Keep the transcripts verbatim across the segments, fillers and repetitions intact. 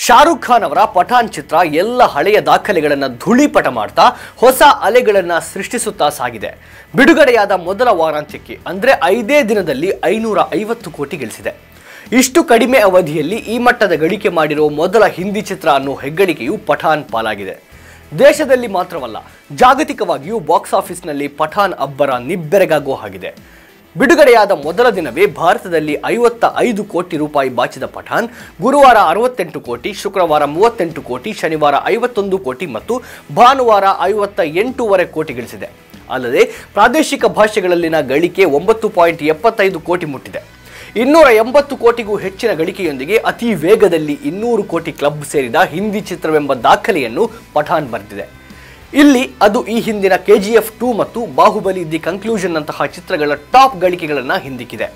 ಶಾರುಖ್ ಖಾನ್ ಅವರ ಪಠಾನ್ ಚಿತ್ರ ಎಲ್ಲ ಹಳೆಯ ದಾಖಲೆಗಳನ್ನು ಧೂಳಿಪಟ ಮಾಡ್ತಾ ಹೊಸ ಅಲೆಗಳನ್ನು ಸೃಷ್ಟಿಸುತ್ತಾ ಸಾಗಿದೆ. ಬಿಡುಗಡೆಯಾದ ಮೊದಲ ವಾರಾಂತ್ಯಕ್ಕೆ ಅಂದ್ರೆ ಐದೇ ದಿನದಲ್ಲಿ ಐನೂರ ಐವತ್ತು ಕೋಟಿ ಗಳಿಸಿದೆ. ಇಷ್ಟು ಕಡಿಮೆ ಅವಧಿಯಲ್ಲಿ ಈ ಮಟ್ಟದ ಗಳಿಕೆ ಮಾಡಿರೋ ಮೊದಲ ಹಿಂದಿ ಚಿತ್ರ ಅನ್ನೋ ಹೆಗ್ಗಳಿಕೆಯು ಪಠಾನ್ ಪಾಲಾಗಿದೆ. ದೇಶದಲ್ಲಿ ಮಾತ್ರವಲ್ಲ, ಜಾಗತಿಕವಾಗಿಯೂ ಬಾಕ್ಸ್ ಆಫೀಸ್ನಲ್ಲಿ ಪಠಾನ್ ಅಬ್ಬರ ನಿಬ್ಬೆರಗಾಗೋ ಹಾಗಿದೆ. ಬಿಡುಗಡೆಯಾದ ಮೊದಲ ದಿನವೇ ಭಾರತದಲ್ಲಿ ಐವತ್ತ ಐದು ಕೋಟಿ ರೂಪಾಯಿ ಬಾಚಿದ ಪಠಾನ್ ಗುರುವಾರ ಅರವತ್ತೆಂಟು ಕೋಟಿ, ಶುಕ್ರವಾರ ಮೂವತ್ತೆಂಟು ಕೋಟಿ, ಶನಿವಾರ ಐವತ್ತೊಂದು ಕೋಟಿ ಮತ್ತು ಭಾನುವಾರ ಐವತ್ತ ಎಂಟೂವರೆ ಕೋಟಿ ಗಳಿಸಿದೆ. ಅಲ್ಲದೆ ಪ್ರಾದೇಶಿಕ ಭಾಷೆಗಳಲ್ಲಿನ ಗಳಿಕೆ ಒಂಬತ್ತು ಪಾಯಿಂಟ್ ಎಪ್ಪತ್ತೈದು ಕೋಟಿ ಮುಟ್ಟಿದೆ. ಇನ್ನೂರ ಎಂಬತ್ತು ಕೋಟಿಗೂ ಹೆಚ್ಚಿನ ಗಳಿಕೆಯೊಂದಿಗೆ ಅತಿ ವೇಗದಲ್ಲಿ ಇನ್ನೂರು ಕೋಟಿ ಕ್ಲಬ್ ಸೇರಿದ ಹಿಂದಿ ಚಿತ್ರವೆಂಬ ದಾಖಲೆಯನ್ನು ಪಠಾನ್ ಬರೆದಿದೆ. ಇಲ್ಲಿ ಅದು ಈ ಹಿಂದಿನ ಕೆಜಿಎಫ್ ಟೂ ಮತ್ತು ಬಾಹುಬಲಿ ದಿ ಕನ್ಕ್ಲೂಷನ್ ನಂತಹ ಚಿತ್ರಗಳ ಟಾಪ್ ಗಳಿಕೆಗಳನ್ನು ಹಿಂದಿಕ್ಕಿದೆ.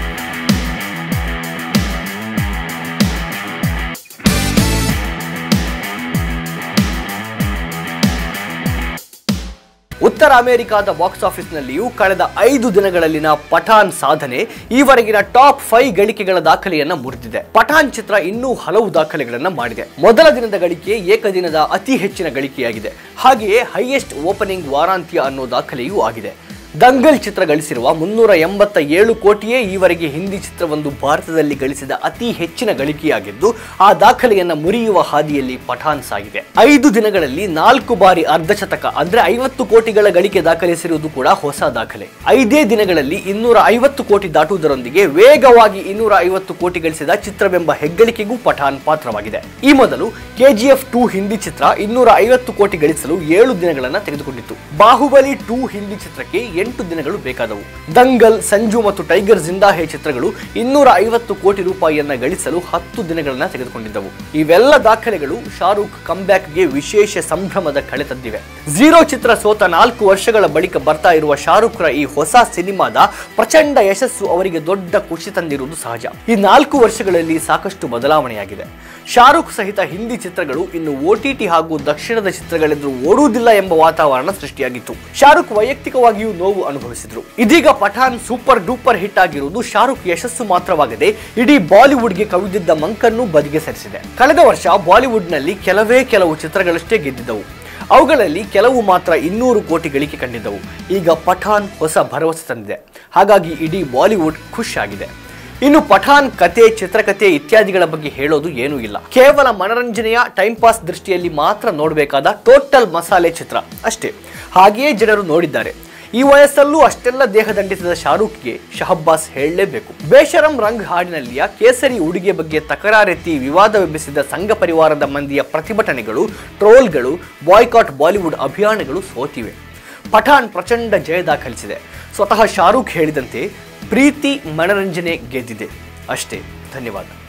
ಉತ್ತರ ಅಮೆರಿಕಾದ ಬಾಕ್ಸ್ ಆಫೀಸ್ನಲ್ಲಿಯೂ ಕಳೆದ ಐದು ದಿನಗಳಲ್ಲಿನ ಪಠಾನ್ ಸಾಧನೆ ಈವರೆಗಿನ ಟಾಪ್ ಫೈವ್ ಗಳಿಕೆಗಳ ದಾಖಲೆಯನ್ನ ಮುರಿದಿದೆ. ಪಠಾನ್ ಚಿತ್ರ ಇನ್ನೂ ಹಲವು ದಾಖಲೆಗಳನ್ನ ಮಾಡಿದೆ. ಮೊದಲ ದಿನದ ಗಳಿಕೆ ಏಕದಿನದ ಅತಿ ಹೆಚ್ಚಿನ ಗಳಿಕೆಯಾಗಿದೆ. ಹಾಗೆಯೇ ಹೈಯೆಸ್ಟ್ ಓಪನಿಂಗ್ ವಾರಾಂತ್ಯ ಅನ್ನೋ ದಾಖಲೆಯೂ ಆಗಿದೆ. ದಂಗಲ್ ಚಿತ್ರ ಗಳಿಸಿರುವ ಮುನ್ನೂರ ಎಂಬತ್ತ ಏಳು ಕೋಟಿಯೇ ಈವರೆಗೆ ಹಿಂದಿ ಚಿತ್ರವೊಂದು ಭಾರತದಲ್ಲಿ ಗಳಿಸಿದ ಅತಿ ಹೆಚ್ಚಿನ ಗಳಿಕೆಯಾಗಿದ್ದು, ಆ ದಾಖಲೆಯನ್ನ ಮುರಿಯುವ ಹಾದಿಯಲ್ಲಿ ಪಠಾನ್ ಸಾಗಿದೆ. ಐದು ದಿನಗಳಲ್ಲಿ ನಾಲ್ಕು ಬಾರಿ ಅರ್ಧಶತಕ ಅಂದ್ರೆ ಐವತ್ತು ಕೋಟಿಗಳ ಗಳಿಕೆ ದಾಖಲಿಸಿರುವುದು ಕೂಡ ಹೊಸ ದಾಖಲೆ. ಐದೇ ದಿನಗಳಲ್ಲಿ ಇನ್ನೂರ ಐವತ್ತು ಕೋಟಿ ದಾಟುವುದರೊಂದಿಗೆ ವೇಗವಾಗಿ ಇನ್ನೂರ ಐವತ್ತು ಕೋಟಿ ಗಳಿಸಿದ ಚಿತ್ರವೆಂಬ ಹೆಗ್ಗಳಿಕೆಗೂ ಪಠಾನ್ ಪಾತ್ರವಾಗಿದೆ. ಈ ಮೊದಲು ಕೆಜಿಎಫ್ ಟೂ ಹಿಂದಿ ಚಿತ್ರ ಇನ್ನೂರ ಐವತ್ತು ಕೋಟಿ ಗಳಿಸಲು ಏಳು ದಿನಗಳನ್ನ ತೆಗೆದುಕೊಂಡಿತ್ತು. ಬಾಹುಬಲಿ ಟೂ ಹಿಂದಿ ಚಿತ್ರಕ್ಕೆ ಎಂಟು ದಿನಗಳು ಬೇಕಾದವು. ದಂಗಲ್, ಸಂಜು ಮತ್ತು ಟೈಗರ್ ಜಿಂದಾ ಹೇ ಚಿತ್ರಗಳು ಇನ್ನೂರ ಐವತ್ತು ಕೋಟಿ ರೂಪಾಯಿಯನ್ನ ಗಳಿಸಲು ಹತ್ತು ದಿನಗಳನ್ನ ತೆಗೆದುಕೊಂಡಿದ್ದವು. ಇವೆಲ್ಲ ದಾಖಲೆಗಳು ಶಾರುಖ್ ಕಂಬ್ಯಾಕ್ಗೆ ವಿಶೇಷ ಸಂಭ್ರಮದ ಕಳೆ ತಂದಿವೆ. ಝೀರೋ ಚಿತ್ರ ಸೋತ ನಾಲ್ಕು ವರ್ಷಗಳ ಬಳಿಕ ಬರ್ತಾ ಇರುವ ಶಾರುಖ್ರ ಈ ಹೊಸ ಸಿನಿಮಾದ ಪ್ರಚಂಡ ಯಶಸ್ಸು ಅವರಿಗೆ ದೊಡ್ಡ ಖುಷಿ ತಂದಿರುವುದು ಸಹಜ. ಈ ನಾಲ್ಕು ವರ್ಷಗಳಲ್ಲಿ ಸಾಕಷ್ಟು ಬದಲಾವಣೆಯಾಗಿದೆ. ಶಾರುಖ್ ಸಹಿತ ಹಿಂದಿ ಚಿತ್ರಗಳು ಇನ್ನು ಓಟಿಟಿ ಹಾಗೂ ದಕ್ಷಿಣದ ಚಿತ್ರಗಳೆದುರು ಓಡುವುದಿಲ್ಲ ಎಂಬ ವಾತಾವರಣ ಸೃಷ್ಟಿಯಾಗಿತ್ತು. ಶಾರುಖ್ ವೈಯಕ್ತಿಕವಾಗಿಯೂ ನೋವು ಅನುಭವಿಸಿದ್ರು. ಇದೀಗ ಪಠಾನ್ ಸೂಪರ್ ಡೂಪರ್ ಹಿಟ್ ಆಗಿರುವುದು ಶಾರುಖ್ ಯಶಸ್ಸು ಮಾತ್ರವಾಗದೆ ಇಡೀ ಬಾಲಿವುಡ್ಗೆ ಕವಿದಿದ್ದ ಮಂಕನ್ನು ಬದಿಗೆ ಸರಿಸಿದೆ. ಕಳೆದ ವರ್ಷ ಬಾಲಿವುಡ್ ನಲ್ಲಿ ಕೆಲವೇ ಕೆಲವು ಚಿತ್ರಗಳಷ್ಟೇ ಗೆದ್ದಿದ್ದವು. ಅವುಗಳಲ್ಲಿ ಕೆಲವು ಮಾತ್ರ ಇನ್ನೂರು ಕೋಟಿ ಗಳಿಕೆ ಕಂಡಿದ್ದವು. ಈಗ ಪಠಾನ್ ಹೊಸ ಭರವಸೆ ತಂದಿದೆ. ಹಾಗಾಗಿ ಇಡೀ ಬಾಲಿವುಡ್ ಖುಷಿಯಾಗಿದೆ. ಇನ್ನು ಪಠಾನ್ ಕತೆ, ಚಿತ್ರಕಥೆ ಇತ್ಯಾದಿಗಳ ಬಗ್ಗೆ ಹೇಳೋದು ಏನೂ ಇಲ್ಲ. ಕೇವಲ ಮನರಂಜನೆಯ ಟೈಮ್ ಪಾಸ್ ದೃಷ್ಟಿಯಲ್ಲಿ ಮಾತ್ರ ನೋಡಬೇಕಾದ ಟೋಟಲ್ ಮಸಾಲೆ ಚಿತ್ರ ಅಷ್ಟೇ. ಹಾಗೆಯೇ ಜನರು ನೋಡಿದ್ದಾರೆ. ಈ ವಯಸ್ಸಲ್ಲೂ ಅಷ್ಟೆಲ್ಲ ದೇಹ ದಂಡಿಸಿದ ಶಾರುಖ್ಗೆ ಶಹಬ್ಬಾಸ್ ಹೇಳಲೇಬೇಕು. ಬೇಶರಂ ರಂಗ್ ಹಾಡಿನಲ್ಲಿಯ ಕೇಸರಿ ಉಡುಗೆ ಬಗ್ಗೆ ತಕರಾರೆತ್ತಿ ವಿವಾದವೆಬ್ಬಿಸಿದ ಸಂಘ ಪರಿವಾರದ ಮಂದಿಯ ಪ್ರತಿಭಟನೆಗಳು, ಟ್ರೋಲ್ಗಳು, ಬಾಯ್ಕಾಟ್ ಬಾಲಿವುಡ್ ಅಭಿಯಾನಗಳು ಸೋತಿವೆ. ಪಠಾನ್ ಪ್ರಚಂಡ ಜಯ ದಾಖಲಿಸಿದೆ. ಸ್ವತಃ ಶಾರುಖ್ ಹೇಳಿದಂತೆ ಪ್ರೀತಿ ಮನರಂಜನೆ ಗೆದ್ದಿದೆ ಅಷ್ಟೇ. ಧನ್ಯವಾದ.